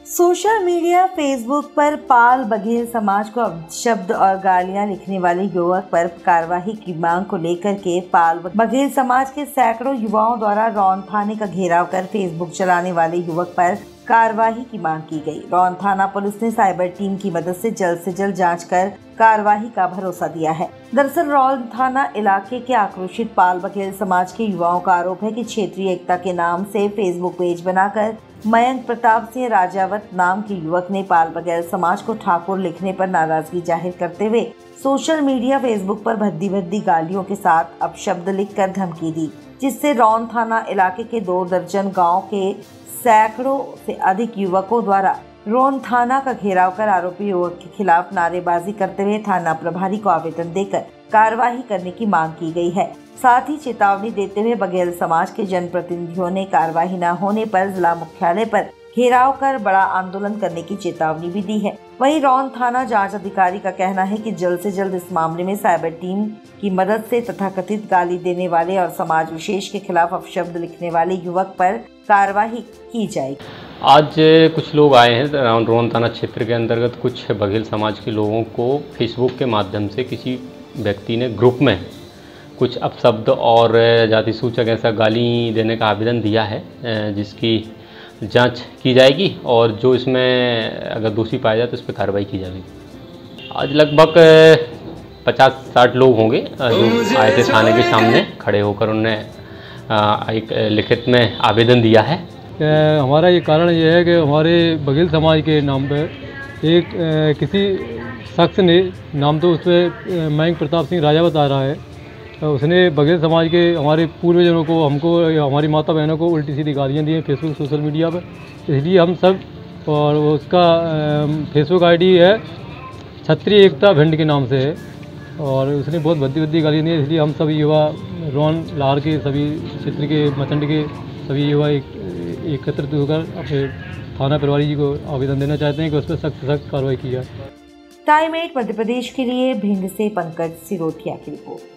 Social media Facebook पर पाल बघेल समाज को अपशब्द और गालियां लिखने वाले युवक पर कार्रवाई की मांग को लेकर के पाल बघेल समाज के सैकड़ों युवाओं द्वारा रौन थाने का घेराव कर फेसबुक चलाने वाले युवक पर कार्रवाई की मांग की गई। रौन थाना पुलिस ने साइबर टीम की मदद से जल्द जांच कर कार्रवाई का भरोसा दिया है। दरअसल रौन थाना इलाके के आक्रोशित पाल बघेल समाज के युवाओं का आरोप है कि क्षेत्रीय एकता के नाम से फेसबुक पेज बनाकर मयंक प्रताप सिंह राजावत नाम के युवक ने पाल बघेल समाज को ठाकुर लिखने पर नाराजगी जाहिर करते हुए सोशल मीडिया फेसबुक पर भद्दी गालियों के साथ अपशब्द लिखकर धमकी दी, जिससे रौन थाना इलाके के 2 दर्जन गांव के सैकड़ों से अधिक युवकों द्वारा रौन थाना का घेराव कर आरोपी युवक के खिलाफ नारेबाजी करते हुए थाना प्रभारी को आवेदन देकर कार्रवाई करने की मांग की गई है। साथ ही चेतावनी देते हुए बघेल समाज के जनप्रतिनिधियों ने कार्रवाई न होने पर जिला मुख्यालय पर घेराव कर बड़ा आंदोलन करने की चेतावनी भी दी है। वहीं रौन थाना जांच अधिकारी का कहना है कि जल्द से जल्द इस मामले में साइबर टीम की मदद से तथाकथित गाली देने वाले और समाज विशेष के खिलाफ अपशब्द लिखने वाले युवक पर कार्रवाई की जाएगी। आज कुछ लोग आए हैं रौन थाना क्षेत्र के अंतर्गत। कुछ बघेल समाज के लोगों को फेसबुक के माध्यम से किसी व्यक्ति ने ग्रुप में कुछ अपशब्द और जाति सूचक ऐसा गाली देने का आवेदन दिया है, जिसकी जांच की जाएगी और जो इसमें अगर दोषी पाया जाए तो इस पर कार्रवाई की जाएगी। आज लगभग 50-60 लोग होंगे जो आए थे थाने के सामने खड़े होकर उन्होंने एक लिखित में आवेदन दिया है। हमारा ये कारण ये है कि हमारे बघेल समाज के नाम पर एक किसी शख्स ने नाम तो उस पर मयंक प्रताप सिंह राजावत आ रहा है, उसने बघेल समाज के हमारे पूर्वजनों को, हमको, हमारी माता बहनों को उल्टी सीधी गालियाँ दी हैं फेसबुक सोशल मीडिया पर। इसलिए हम सब, और उसका फेसबुक आईडी है क्षत्रिय एकता भिंड के नाम से है और उसने बहुत भद्दी गालियाँ दी हैं। इसलिए हम सभी युवा रौन लार के सभी क्षेत्र के मचंड के सभी युवा एकत्रित होकर अपने थाना प्रभारी जी को आवेदन देना चाहते हैं कि उस पर सख्त कार्रवाई की जाए। टाइम 8 मध्य प्रदेश के लिए भिंड से पंकज सिरोठिया की रिपोर्ट।